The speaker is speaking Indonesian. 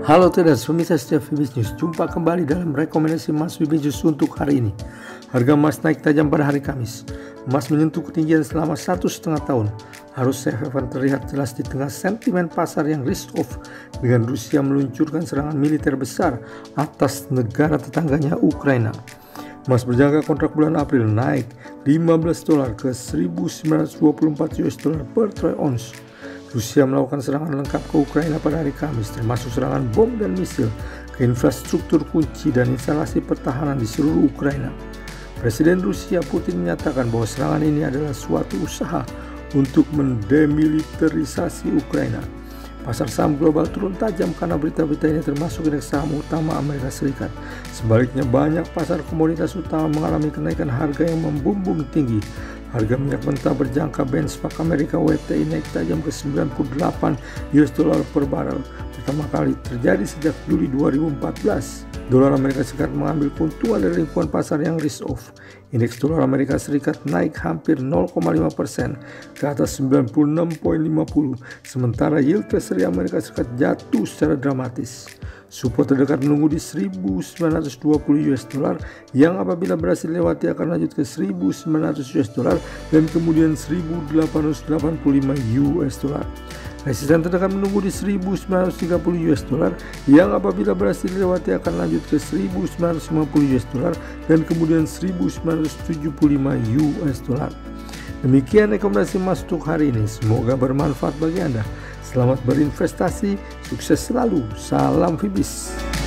Halo traders, pemirsa setia Fibis News. Jumpa kembali dalam rekomendasi emas Fibis News untuk hari ini. Harga emas naik tajam pada hari Kamis. Emas menyentuh ketinggian selama 1,5 tahun. Arus safe haven terlihat jelas di tengah sentimen pasar yang risk off dengan Rusia meluncurkan serangan militer besar atas negara tetangganya Ukraina. Emas berjangka kontrak bulan April naik $15 ke 1.924 US dollar per troy ounce. Rusia melakukan serangan lengkap ke Ukraina pada hari Kamis, termasuk serangan bom dan misil ke infrastruktur kunci dan instalasi pertahanan di seluruh Ukraina. Presiden Rusia Putin menyatakan bahwa serangan ini adalah suatu usaha untuk mendemilitarisasi Ukraina. Pasar saham global turun tajam karena berita-berita ini, termasuk indeks saham utama Amerika Serikat. Sebaliknya, banyak pasar komoditas utama mengalami kenaikan harga yang membumbung tinggi. Harga minyak mentah berjangka benchmark Amerika WTI naik tajam ke 98 US dollar per barel, pertama kali terjadi sejak Juli 2014. Dolar Amerika Serikat mengambil keuntungan dari lingkungan pasar yang risk off. Indeks dolar Amerika Serikat naik hampir 0,5% ke atas 96,50, sementara yield Treasury Amerika Serikat jatuh secara dramatis. Support terdekat menunggu di 1.920 US dollar yang apabila berhasil lewati akan lanjut ke 1.900 US dollar dan kemudian 1.885 US dollar. Resisten terdekat menunggu di 1.930 US dollar yang apabila berhasil dilewati akan lanjut ke 1.950 US dollar dan kemudian 1.975 US dollar. Demikian rekomendasi emas untuk hari ini. Semoga bermanfaat bagi Anda. Selamat berinvestasi, sukses selalu. Salam Fibis.